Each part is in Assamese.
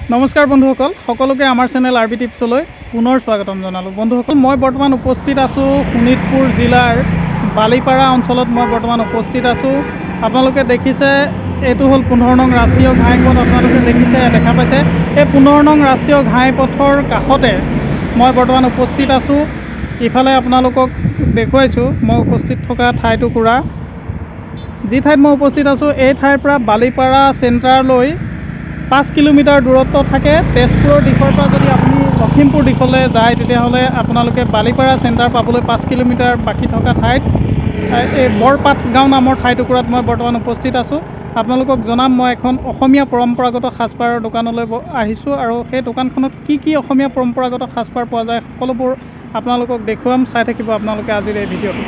নমস্কাৰ বন্ধুসকল, সকলোকে আমাৰ চেনেল আৰবি টিপছলৈ পুনৰ স্বাগতম জনালোঁ। বন্ধুসকল, মই বৰ্তমান উপস্থিত আছোঁ শোণিতপুৰ জিলাৰ বালিপাৰা অঞ্চলত। মই বৰ্তমান উপস্থিত আছোঁ। আপোনালোকে দেখিছে এইটো হ'ল 15 নং ৰাষ্ট্ৰীয় ঘাইপথ। আপোনালোকে দেখা পাইছে এই 15 নং ৰাষ্ট্ৰীয় ঘাইপথৰ কাষতে মই বৰ্তমান উপস্থিত আছোঁ। ইফালে আপোনালোকক দেখুৱাইছোঁ মই উপস্থিত থকা ঠাইটুকুৰা। যি ঠাইত মই উপস্থিত আছোঁ এই ঠাইৰ পৰা বালিপাৰা চেণ্টাৰলৈ 5 কিলোমিটাৰ দূৰত্ব থাকে। তেজপুৰৰ দিশৰ পৰা যদি আপুনি লখিমপুৰ দিশলৈ যায় তেতিয়াহ'লে আপোনালোকে বালিপাৰা চেণ্টাৰ পাবলৈ 5 কিলোমিটাৰ বাকী থকা ঠাইত এই বৰপাট গাঁও নামৰ ঠাইটুকুৰাত মই বৰ্তমান উপস্থিত আছোঁ। আপোনালোকক জনাম মই এখন অসমীয়া পৰম্পৰাগত সাজপাৰৰ দোকানলৈ আহিছোঁ আৰু সেই দোকানখনত কি অসমীয়া পৰম্পৰাগত সাজপাৰ পোৱা যায় সকলোবোৰ আপোনালোকক দেখুৱাম। চাই থাকিব আপোনালোকে আজিৰ এই ভিডিঅ'টো।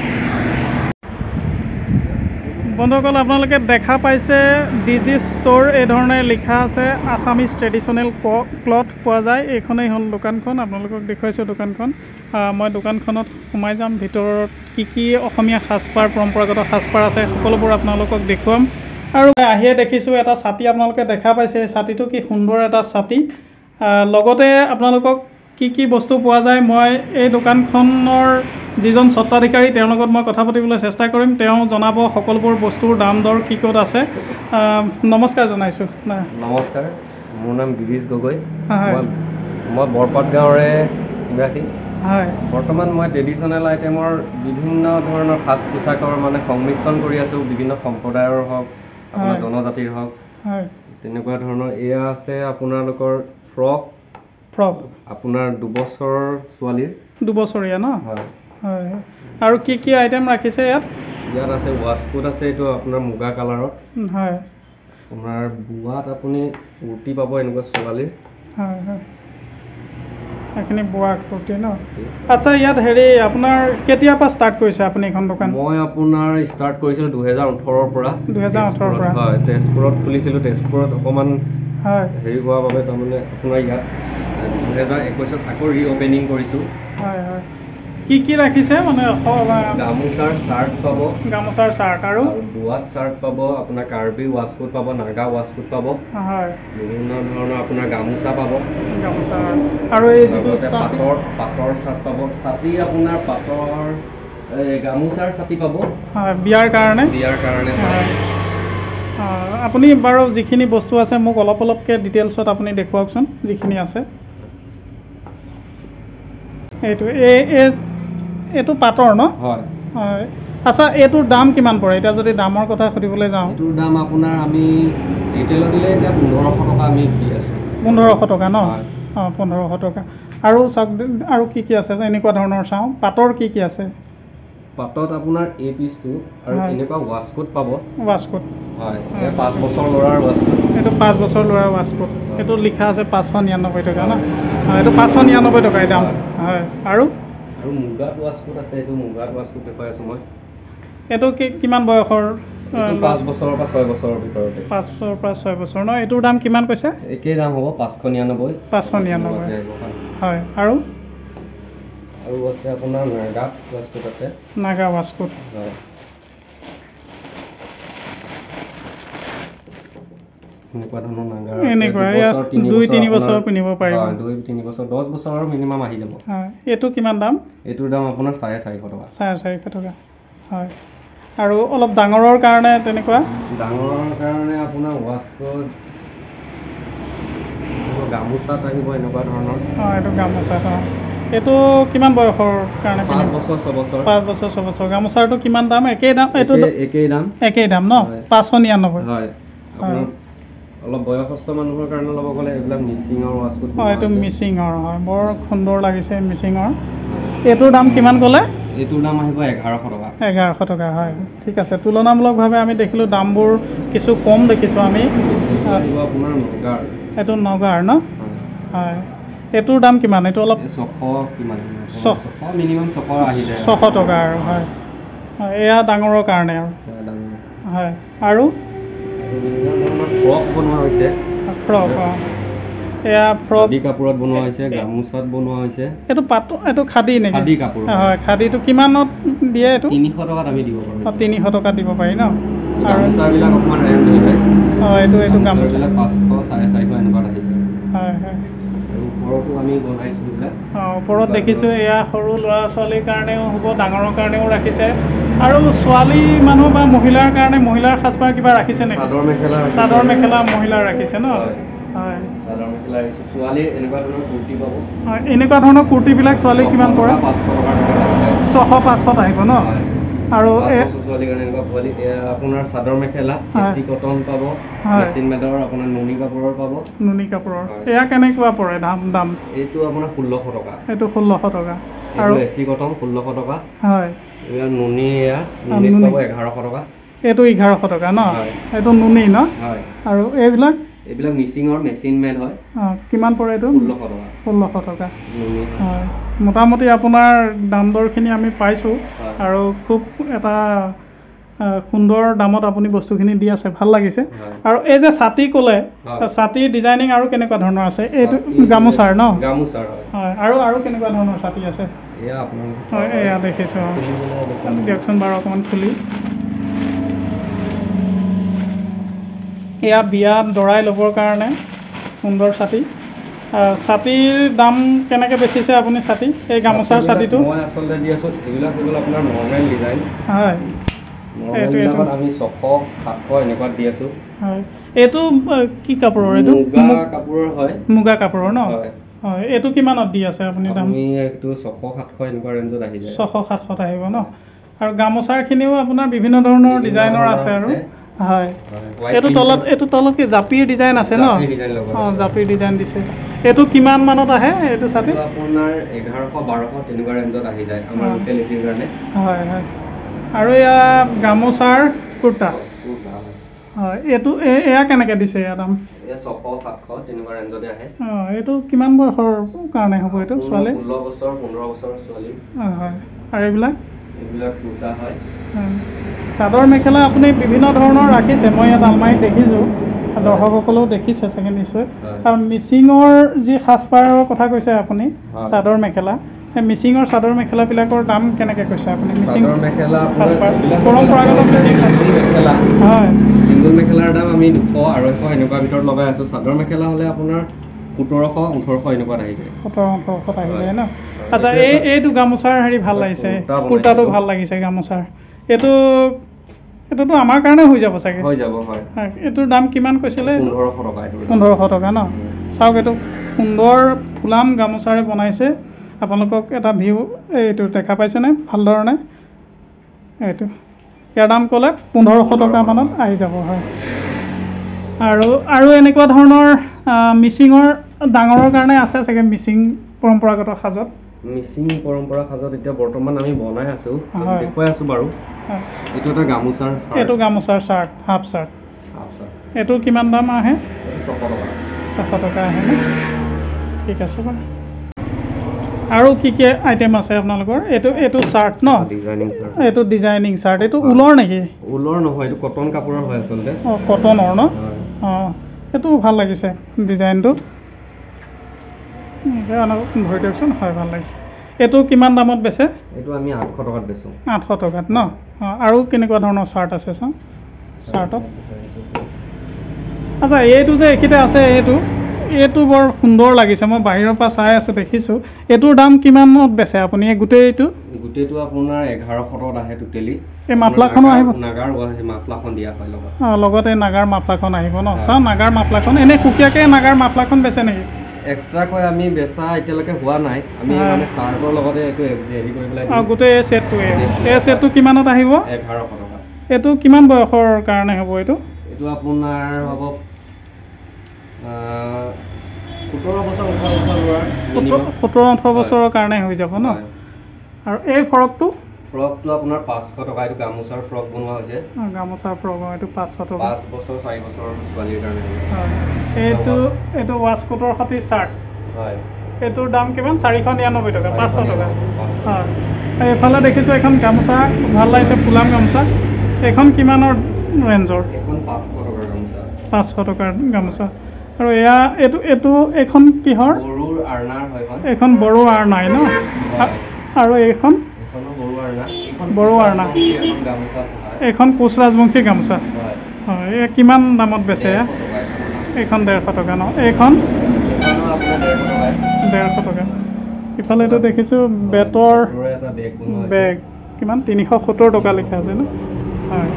বন্ধুসকল, আপোনালোকে দেখা পাইছে ডিজি ষ্ট'ৰ এই ধৰণে লিখা আছে। আছামিজ ট্ৰেডিশ্যনেল ক্লথ পোৱা যায়। এইখনেই হ'ল দোকানখন। আপোনালোকক দেখুৱাইছোঁ দোকানখন। মই দোকানখনত সোমাই যাম। ভিতৰত কি অসমীয়া সাজপাৰ পৰম্পৰাগত সাজপাৰ আছে সকলোবোৰ আপোনালোকক দেখুৱাম। আৰু আহিয়ে দেখিছোঁ এটা ছাতি আপোনালোকে দেখা পাইছে। এই ছাতিটো কি সুন্দৰ এটা ছাতি। লগতে আপোনালোকক কি বস্তু পোৱা যায় মই এই দোকানখনৰ যিজন স্বত্বাধিকাৰী তেওঁৰ লগত মই কথা পাতিবলৈ চেষ্টা কৰিম। তেওঁ জনাব সকলোবোৰ বস্তুৰ দাম দৰ কি ক'ত আছে। নমস্কাৰ জনাইছোঁ। নমস্কাৰ, মোৰ নাম গিৰীশ গগৈ। মই বৰপাট গাঁৱৰে নিবাসী। হয়, বৰ্তমান মই ট্ৰেডিশ্যনেল আইটেমৰ বিভিন্ন ধৰণৰ সাজ পোছাকৰ সংমিশ্ৰণ কৰি আছোঁ। বিভিন্ন সম্প্ৰদায়ৰ হওক, আপোনাৰ জনজাতিৰ হওক, তেনেকুৱা ধৰণৰ। এয়া আছে আপোনালোকৰ ফ্ৰক আপোনাৰ 2 বছৰ ছোৱালীৰ। 2 বছৰীয়া ন? হয়। হয়। আৰু কি আইটেম ৰাখিছে ইয়াত? ইয়াত আছে ৱাছকোট আছে, এইটো আপোনাৰ মুগা কালাৰত। হয়। আপোনাৰ বোৱাত আপুনি কুৰ্তি পাব এনেকুৱা ছোৱালীৰ। হয় হয়, এইখিনি বোৱা কুৰ্তি ন? আচ্ছা, ইয়াত আপোনাৰ কেতিয়াৰ পৰা ষ্টাৰ্ট কৰিছে আপুনি এখন দোকান? মই আপোনাৰ ষ্টাৰ্ট কৰিছিলোঁ 2018ৰ পৰা। 2018ৰ পৰা? হয়, তেজপুৰত খুলিছিলোঁ। তেজপুৰত অকণমান হোৱাৰ বাবে তাৰমানে আপোনাৰ ইয়াত 2021ত আকৌ ৰিঅ'পেনিং কৰিছোঁ। হয় হয়। কি ৰাখিছে গামোচাৰ চাৰ্ট পাব। গামোচাৰ চাৰ্ট আৰু বোৱাত চাৰ্ট পাব, আপোনাৰ কাৰ্বি ৱাছকোট পাব, নাগা ৱাছকোট পাব। হয়। বিভিন্ন ধৰণৰ আপোনাৰ গামোচা পাব। গামোচা আৰু এই পাটৰ চাৰ্ট পাব। ছাতি আপোনাৰ পাটৰ গামোচাৰ ছাতি পাব। হয়, বিয়াৰ কাৰণে। হয়। আপুনি বাৰু যিখিনি বস্তু আছে মোক অলপকৈ ডিটেইলছত আপুনি দেখুৱাওকচোন যিখিনি আছে। এইটো পাটৰ ন? হয়। হয়। আচ্ছা, এইটোৰ দাম কিমান পৰে এতিয়া যদি দামৰ কথা সুধিবলৈ যাওঁ? এইটোৰ দাম আপোনাৰ আমি ৰিটেইলত দিলে এতিয়া 1500 টকা আমি দি আছোঁ। 1500 টকা ন? অঁ, 1500 টকা। আৰু চাওক আৰু কি আছে এনেকুৱা ধৰণৰ চাওঁ। পাটৰ কি আছে? পাটত আপোনাৰ এই পিচটো আৰু এনেকুৱা ৱাছকোট পাব। ৱাছকোট। হয়। 5 বছৰ ল'ৰাৰ ৱাছকোট। এইটো 5 বছৰ ল'ৰাৰ ৱাছকোট। এইটো লিখা আছে 599 টকা ন? এইটো 599 টকাই দাম। হয়। আৰু মুগাত ৱাছকোট আছে। এইটো মুগাত ৱাছকোট দেখুৱাই আছোঁ মই। এইটো কিমান বয়সৰ? 5 বছৰৰ পৰা 6 বছৰৰ ভিতৰতে। 5 বছৰৰ পৰা 6 বছৰ ন? এইটোৰ দাম কিমান কৈছে? একেই দাম হ'ব, 599। 599। হয়। আৰু আছে আপোনাৰ নাগা ৱাছকোট আছে। নাগা ৱাছকোট। হয়। এনেকুৱা ধৰণৰ নাগা। এনেকুৱা 2-3 বছৰ পিন্ধিব পাৰিব। 2-3 বছৰ, 10 বছৰৰ মিনিমাম আহি যাব। হয়। এইটো কিমান দাম? এইটোৰ দাম আপোনাৰ 450 টকা। 450 টকা। হয়। আৰু অলপ ডাঙৰৰ কাৰণে তেনেকুৱা? ডাঙৰৰ কাৰণে আপোনাৰ ৱাছকোট, গামোচাত আহিব এনেকুৱা ধৰণৰ। অঁ, এইটো গামোচাত। এইটো কিমান বয়সৰ কাৰণে? 5 বছৰ 6 বছৰ। 5 বছৰ 6 বছৰ। গামোচাৰটো কিমান দাম? একেই দাম? এইটো একেই দাম ন? 599। হয়। আপোনাৰ অলপ বয়সস্থ মানুহৰ কাৰণে ল'ব গ'লে এইবিলাক মিচিঙৰ ৱাছকোট। অঁ, এইটো মিচিঙৰ। হয়, বৰ সুন্দৰ লাগিছে মিচিঙৰ। এইটোৰ দাম কিমান ক'লে? এইটোৰ দাম আহিব 1100 টকা। 1100 টকা। হয়, ঠিক আছে। তুলনামূলকভাৱে আমি দেখিলোঁ দামবোৰ কিছু কম দেখিছোঁ আমি। আপোনাৰ নগাৰ। এইটো নগাৰ ন? হয়। এইটোৰ দাম কিমান? এইটো অলপ 600 কিমান? 600 মিনিমাম 600 আহি যায়। 600 টকা আৰু। হয়। এয়া ডাঙৰৰ কাৰণে আৰু। হয়। আৰু ফ্ৰক বনোৱা হৈছে। ফ্ৰক। অঁ, এয়া ফ্ৰক কাপোৰত বনোৱা হৈছে, গামোচাত বনোৱা হৈছে। এইটো খাদী নেকি? খাদী কাপোৰ। হয়। খাদীটো কিমানত দিয়ে এইটো? 300 টকাত আমি দিব পাৰোঁ। 300 টকাত দিব পাৰি ন? গামোচাবিলাক অকণমান ৰেঞ্জ হৈ যায়। এইটো গামোচাবিলাক 500, 450 এনেকুৱাত আহি যায়। হয়। ওপৰতো আমি বনাইছোঁ এইবিলাক। ওপৰত দেখিছোঁ এয়া সৰু ল'ৰা ছোৱালীৰ কাৰণেও হ'ব, ডাঙৰৰ কাৰণেও ৰাখিছে। আৰু ছোৱালী মানুহ বা মহিলাৰ কাৰণে মহিলাৰ সাজপাৰ কিবা ৰাখিছে নেকি? চাদৰ মেখেলা মহিলাৰ ৰাখিছে ন? হয়, চাদৰ মেখেলা ৰাখিছোঁ। ছোৱালীৰ এনেকুৱা ধৰণৰ কুৰ্তি পাব। হয়, এনেকুৱা ধৰণৰ কুৰ্তিবিলাক ছোৱালীৰ কিমান পৰে? 600-500 আহিব ন? আৰু ছোৱালীৰ কাৰণে এনেকুৱা পোৱালি আপোনাৰ চাদৰ মেখেলা এচি কটন পাব, মেচিন মেডৰ আপোনাৰ নুনি কাপোৰৰ পাব। নুনি কাপোৰৰ এয়া কেনেকুৱা পৰে দাম? এইটো আপোনাৰ 1600 টকা। এইটো 1600 টকা। আৰু এচি কটন 1600 টকা। হয়, এয়া নুনি নুনিত পাব 1100 টকা। এইটো 1100 টকা ন? এইটো নুনি ন? হয়। আৰু এইবিলাক মিচিঙৰ মেচিন মেড হয়। কিমান পৰে এইটো? 1600 টকা। 1600 টকা। হয়, মোটামুটি আপোনাৰ দাম দৰখিনি আমি পাইছোঁ আৰু খুব এটা সুন্দৰ দামত আপুনি বস্তুখিনি দি আছে, ভাল লাগিছে। আৰু এই যে ছাতি ক'লে, ছাতিৰ ডিজাইনিং আৰু কেনেকুৱা ধৰণৰ আছে? এইটো গামোচাৰ ন? গামোচাৰ হয়। আৰু কেনেকুৱা ধৰণৰ ছাতি আছে? হয়, এয়া দেখিছোঁ। দিয়কচোন বাৰু অকণমান খুলি। এয়া বিয়াত দৰাই ল'বৰ কাৰণে সুন্দৰ ছাতি। ছাতিৰ দাম কেনেকৈ বেচিছে আপুনি ছাতি? এই গামোচাৰ ছাতিটো মই আচলতে দি আছোঁ, এইবিলাক হৈ গ'ল আপোনাৰ নৰ্মেল ডিজাইন। হয়, নৰ্মেলবিলাকত আমি 600-700 এনেকুৱাত দি আছোঁ। হয়, এইটো কি কাপোৰৰ? এইটো মুগা কাপোৰৰ হয়। মুগা কাপোৰৰ ন? হয়, এইটো কিমানত দি আছে আপুনি দাম? এইটো 600-700 এনেকুৱা ৰেঞ্জত আহি যায়। 600-700 আহিব ন? আৰু গামোচাৰখিনিও আপোনাৰ বিভিন্ন ধৰণৰ ডিজাইনৰ আছে আৰু। হয়, এইটো তলত কি জাপিৰ ডিজাইন আছে ন? জাপিৰ ডিজাইন দিছে। এইটো কিমান মানত আহে এইটো ছাতি? আপোনাৰ 1100-1200 তেনেকুৱা ৰেঞ্জত আহি যায় আমাৰ লোকেলিটিৰ কাৰণে। হয়, হয়। আৰু এয়া গামোচাৰ কুৰ্তা। হয়, এয়া কেনেকৈ দিছে এয়া দাম? 600-700 তেনেকুৱা ৰেঞ্জতে আহে। এইটো কিমান বয়সৰ কাৰণে হ'ব এইটো ছোৱালী? 16 বছৰ 15 বছৰৰ ছোৱালী। হয়, আৰু এইবিলাক কুৰ্তা হয়। চাদৰ মেখেলা আপুনি বিভিন্ন ধৰণৰ ৰাখিছে, মই ইয়াত আলমাৰীত দেখিছোঁ। দৰ্শকসকলেও দেখিছে চাগে নিশ্চয়। আৰু মিচিঙৰ যি সাজপাৰৰ কথা কৈছে আপুনি, চাদৰ মেখেলা, সেই মিচিঙৰ চাদৰ মেখেলাবিলাকৰ দাম কেনেকৈ কৈছে আপুনি? মিচিং সাজপাৰ পৰম্পৰাগত মিচিং মেখেলা। হয়, চিংগুল মেখেলাৰ দাম আমি 200-250 এনেকুৱা ভিতৰত লগাই আছোঁ। চাদৰ মেখেলা হ'লে আপোনাৰ 1700-1800 এনেকুৱাত আহি যায়। 1700-1800 আহি যায় ন? আচ্ছা, এইটো গামোচাৰ ভাল লাগিছে, কুৰ্তাটো ভাল লাগিছে গামোচাৰ। এইটোতো আমাৰ কাৰণে হৈ যাব চাগে? হৈ যাব, হয়। এইটোৰ দাম কিমান কৈছিলে? 1500 টকা। 1500 টকা ন? চাওক, এইটো সুন্দৰ ফুলাম গামোচাৰে বনাইছে। আপোনালোকক এটা ভিউ এইটো দেখা পাইছেনে ভালধৰণে? এইটো ইয়াৰ দাম ক'লে 1500 টকা মানত আহি যাব। হয়, আৰু এনেকুৱা ধৰণৰ মিচিঙৰ ডাঙৰৰ কাৰণে আছে চাগে মিচিং পৰম্পৰাগত সাজত? মিচিং পৰম্পৰা সাজত এতিয়া বৰ্তমান আমি বনাই আছোঁ, দেখুৱাই আছোঁ বাৰু। এইটো এটা গামোচাৰ চাৰ্ট। এইটো গামোচাৰ চাৰ্ট, হাফ চাৰ্ট। এইটো কিমান দাম আহে? 600 টকা। 600 টকা আহে ন? ঠিক আছে বাৰু। আৰু কি আইটেম আছে আপোনালোকৰ? এইটো চাৰ্ট ন? এইটো ডিজাইনিং চাৰ্ট। এইটো ঊলৰ নেকি? ঊলৰ নহয়, এইটো কটন কাপোৰৰ হয় আচলতে। কটনৰ ন? এইটো ভাল লাগিছে ডিজাইনটো। ধৰি দিয়কচোন। হয়, ভাল লাগিছে। এইটো কিমান দামত বেচে? এইটো আমি 800 টকাত বেচোঁ। 800 টকাত ন? আৰু কেনেকুৱা ধৰণৰ চাৰ্ট আছে চাওঁ চাৰ্টত? আচ্ছা, এইটো যে এইখিনিতে আছে, এইটো বৰ সুন্দৰ লাগিছে। মই বাহিৰৰ পৰা চাই আছোঁ, দেখিছোঁ। এইটোৰ দাম কিমানত বেচে আপুনি? গোটেইটো আপোনাৰ 1100 টকাত আহে টোটেলি। এই মাফলাখনো আহিব? নাগাৰ মাফলাখন দিয়া হয় লগত। লগতে নাগাৰ মাফলাখন আহিব ন? চাওঁ নাগাৰ মাফলাখন। এনেই সুকীয়াকৈ নাগাৰ মাফলাখন বেচে নেকি? এক্সট্ৰাকৈ আমি বেচা এতিয়ালৈকে হোৱা নাই। আমি মানে চাৰ্টৰ লগতে এইটো হেৰি কৰি পেলাই গোটেই এই ছেটটো কিমানত আহিব? 1100 টকা। এইটো কিমান বয়সৰ কাৰণে হ'ব? এইটো আপোনাৰ হ'ব 17-18 বছৰৰ কাৰণে হৈ যাব ন? আৰু এই ফ্ৰকটো আপোনাৰ 500 টকা। এইটো গামোচাৰ ফ্ৰক বনোৱা হৈছে। গামোচাৰ ফ্ৰক, এইটো 500 টকা। 5 বছৰ 4 বছৰ ছোৱালীৰ কাৰণে। এইটো ৱাছকোটৰ সৈতে চাৰ্ট। হয়, এইটোৰ দাম কিমান? 499 টকা। 500 টকা। হয়, এইফালে দেখিছোঁ এখন গামোচা ভাল লাগিছে, ফুলাম গামোচা। এইখন কিমানৰ ৰেঞ্জৰ? এইখন 500 টকাৰ গামোচা। 500 টকাৰ গামোচা। আৰু এইখন কিহৰ? বড়োৰ আৰনাৰ হয়। এইখন বড়ো আৰনাই ন? আৰু এইখন বড়ো আৰনা। এইখন কোচ ৰাজবংশী গামোচা। হয়, কিমান দামত বেচে? এইখন 150 টকা ন? এইখন 150 টকা ইফালে এইটো দেখিছোঁ বেটৰ বেগ কিমান 370 টকা লিখা আছে ন হয়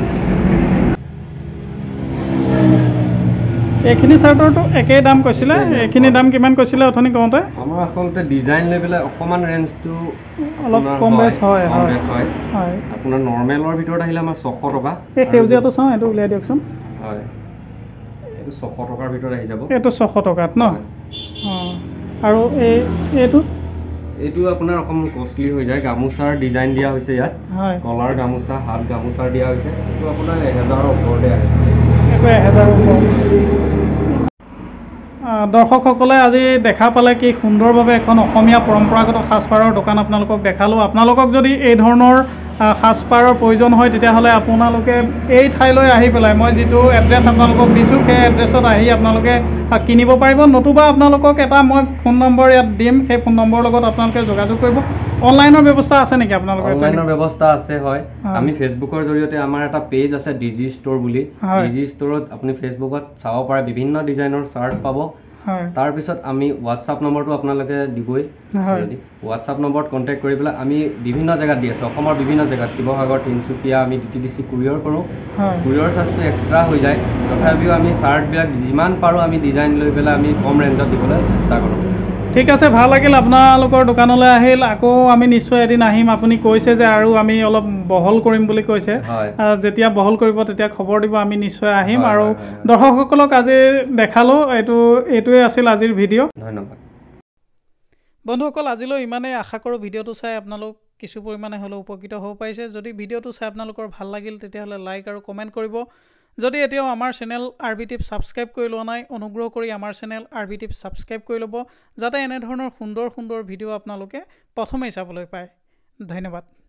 এইখিনি চাৰ্টৰটো একেই দাম কৈছিলে এইখিনি দাম কিমান কৈছিলে অথনি কওঁতে আমাৰ আসলতে ডিজাইন লেভেলে অকমান ৰেঞ্জটো অলপ কম বেছ হয় হয় হয় আপোনাৰ নৰ্মেলৰ ভিতৰত আহিলে আমাৰ 600 টকা এই সেউজীয়াটো চাওঁ এইটো উলিয়াই দিয়কচোন হয় এইটো 600 টকাৰ ভিতৰত আহি যাব এইটো 600 টকাত ন আৰু এইটো এইটো আপোনাৰ অকম কষ্টলি হৈ যায় গামোচাৰ ডিজাইন দিয়া হৈছে ইয়াত হয় কলাৰ গামোচা হাত গামোচাৰ দিয়া হৈছে এইটো আপোনাৰ 1000ৰ ওপৰতে আহে এইটো 1000ৰ ওপৰত দৰ্শকসকলে আজি দেখা পালে কি সুন্দৰভাৱে এখন অসমীয়া পৰম্পৰাগত সাজপাৰৰ দোকান আপোনালোকক দেখালোঁ আপোনালোকক যদি এই ধৰণৰ সাজপাৰৰ প্ৰয়োজন হয় তেতিয়াহ'লে আপোনালোকে এই ঠাইলৈ আহি পেলাই মই যিটো এড্ৰেছ আপোনালোকক দিছোঁ সেই এড্ৰেছত আহি আপোনালোকে কিনিব পাৰিব নতুবা আপোনালোকক এটা মই ফোন নম্বৰ ইয়াত দিম সেই ফোন নম্বৰৰ লগত আপোনালোকে যোগাযোগ কৰিব অনলাইনৰ ব্যৱস্থা আছে নেকি আপোনালোকৰ অনলাইনৰ ব্যৱস্থা আছে হয় আমি ফেচবুকৰ জৰিয়তে আমাৰ এটা পেজ আছে ডিজি ষ্ট'ৰ বুলি ডিজি ষ্ট'ৰত আপুনি ফেচবুকত চাব পাৰে বিভিন্ন ডিজাইনৰ চাৰ্ট পাব তাৰ পিছত আমি WhatsApp নম্বৰটো আপোনালোকে দিবই WhatsApp নম্বৰত কন্টেক্ট কৰি পেলাই আমি বিভিন্ন জায়গাত দি আছো অসমৰ বিভিন্ন জায়গাত শিৱসাগৰ তিনচুকীয়া আমি DTDC কুৰিয়াৰ কৰোঁ কুৰিয়াৰ চাৰ্জটো এক্সট্ৰা হৈ যায় তথাপিও আমি চাৰ্টবিলাক যিমান পাৰোঁ আমি ডিজাইন লৈ পেলাই আমি কম ৰেঞ্জত দিবলৈ চেষ্টা কৰোঁ ঠিক আছে ভাল লাগিল আপোনালোকৰ দোকানলৈ আহিল আকৌ আমি নিশ্চয় এদিন আহিম আপুনি কৈছে যে আৰু আমি অলপ বহল কৰিম বুলি কৈছে যেতিয়া বহল কৰিব তেতিয়া খবৰ দিব আমি নিশ্চয় আহিম আৰু দৰ্শকসকলক আজি দেখালো এইটোৱে আছিল আজিৰ ভিডিঅ' ধন্যবাদ বন্ধুসকল আজিলৈ ইমানেই আশা কৰোঁ ভিডিঅ'টো চাই আপোনালোক কিছু পৰিমাণে হ'লেও উপকৃত হ'ব পাৰিছে যদি ভিডিঅ'টো চাই আপোনালোকৰ ভাল লাগিল তেতিয়াহ'লে লাইক আৰু কমেণ্ট কৰিব যদি এতিয়াও আমাৰ চেনেল RBTIP ছাবস্ক্ৰাইব কৰি লোৱা নাই অনুগ্ৰহ কৰি আমাৰ চেনেল RBTIP ছাবস্ক্ৰাইব কৰি ল'ব যাতে এনে ধৰণৰ সুন্দৰ ভিডিঅ' আপোনালোকে প্ৰথমেই চাবলৈ পায় ধন্যবাদ